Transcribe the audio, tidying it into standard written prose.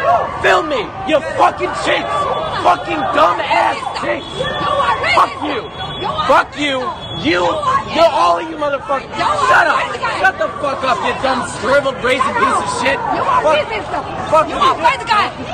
Film me, you fucking chicks. Fucking dumb ass chicks. Fuck you. Fuck you. You're all of you motherfuckers. Shut up. Shut the fuck up, you dumb shriveled raisin piece of shit. You are racist. Fuck you. Where's the guy?